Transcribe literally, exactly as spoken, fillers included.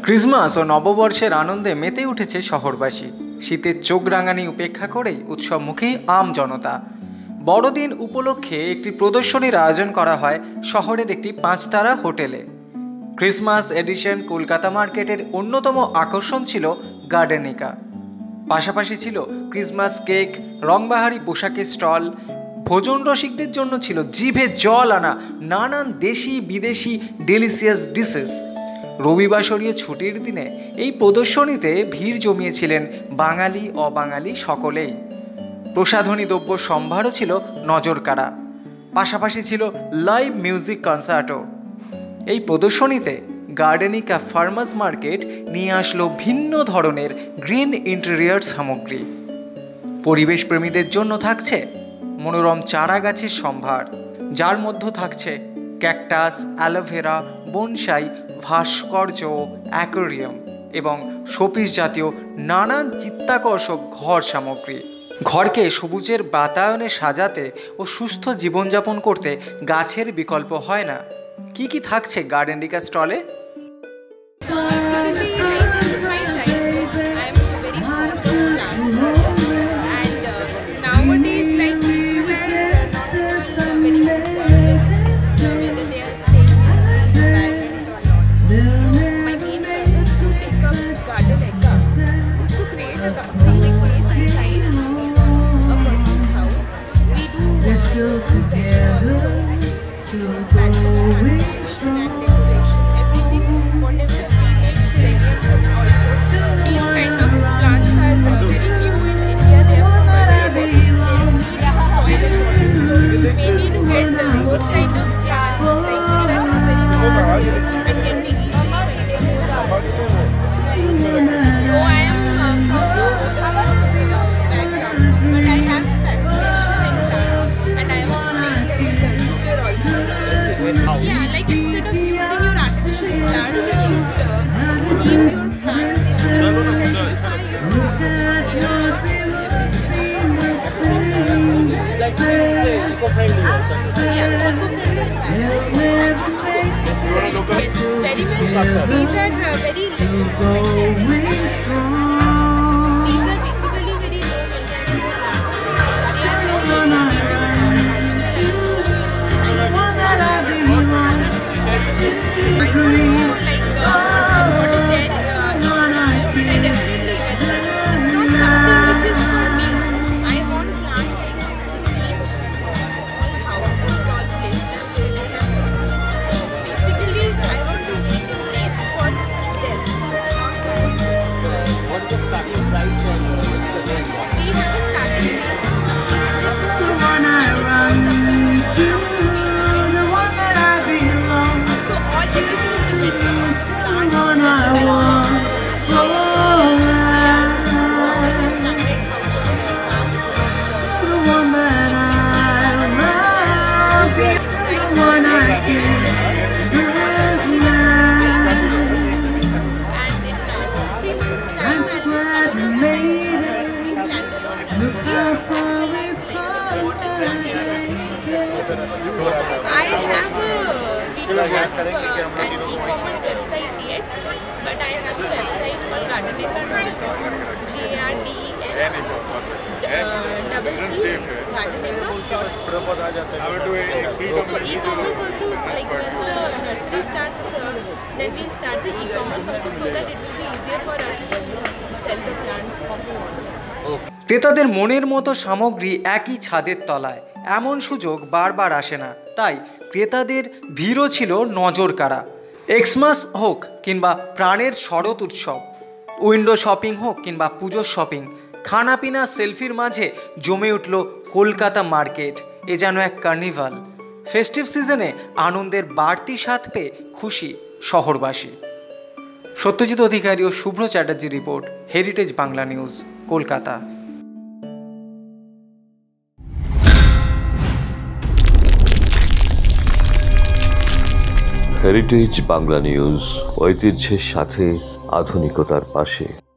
Christmas ও নববর্ষের আনন্দে মেতে উঠেছে শহরবাসী। শীতের চোখ রাঙানি উপেক্ষা করেই উৎসবমুখী আম জনতা। বড়দিন উপলক্ষে একটি প্রদর্শনীর আয়োজন করা হয় শহরের একটি পাঁচতারা হোটেলে। ক্রিসমাস এডিশন কলকাতা মার্কেটের অন্যতম আকর্ষণ ছিল গার্ডেনিকা। পাশাপাশি ছিল ক্রিসমাস কেক, রংবাহারি পোশাকের স্টল। ভোজন রসিকদের জন্য ছিল জিভে জল আনা নানান দেশি বিদেশি ডেলিসিয়াস ডিশেস। রবিবাসরীয় ছুটির দিনে এই প্রদর্শনীতে ভিড় জমিয়েছিলেন বাঙালি অবাঙালি সকলেই। প্রসাধনী দ্রব্য সম্ভারও ছিল নজরকাড়া। পাশাপাশি ছিল লাইভ মিউজিক কনসার্টও। এই প্রদর্শনীতে গার্ডেনিকা ফার্মার্স মার্কেট নিয়ে আসলো ভিন্ন ধরনের গ্রিন ইন্টেরিয়ার সামগ্রী। পরিবেশ প্রেমীদের জন্য থাকছে মনোরম চারা গাছের সম্ভার, যার মধ্যে থাকছে ক্যাকটাস, অ্যালোভেরা, বনসাই, ভাস্কর্য, অ্যাকোয়ারিয়াম এবং শোপিস জাতীয় নানান চিত্তাকর্ষক ঘর সামগ্রী। ঘরকে সবুজের বাতায়নে সাজাতে ও সুস্থ জীবনযাপন করতে গাছের বিকল্প হয় না। কি কি থাকছে গার্ডেনিকা স্টলে? Yeah, like instead of using your artificial flowers, you should uh, keep your plants purify your air, everything. Like eco-friendly also. Yeah, eco-friendly environment. Yes, very much. These are uh, very low maintenance plants. These are basically very low maintenance plants. They are very easy to I don't know, like, uh, what is there, uh, but I definitely, it's not something which is for me. I want plants to reach all houses, all places where they have. Basically, I want to make a place for them, not for me. What is the starting price and uh, the range? We have a starting rate. I have a, we don't have uh, an e-commerce website yet, but I have a website called gardenica dot com, G A R D E N double C, gardenica. So e-commerce also, like once the nursery starts, uh, then we'll start the e-commerce also, so that it will be easier for us to sell the plants. ক্রেতাদের মনের মতো সামগ্রী একই ছাদের তলায়, এমন সুযোগ বারবার আসে না। তাই ক্রেতাদের ভিড়ও ছিল নজরকাড়া। এক্সমাস হোক কিংবা প্রাণের শরৎ উৎসব, উইন্ডো শপিং হোক কিংবা পুজোর শপিং, খানাপিনা সেলফির মাঝে জমে উঠল কলকাতা মার্কেট। এ যেন এক কার্নিভাল। ফেস্টিভ সিজনে আনন্দের বাড়তি স্বাদ পেয়ে খুশি শহরবাসী। সত্যজিৎ অধিকারী ও Shubhra Chatterjee report, heritage Bangla news, Kolkata. Heritage Bangla news, ঐতিহ্যের সাথে আধুনিকতার পাশে।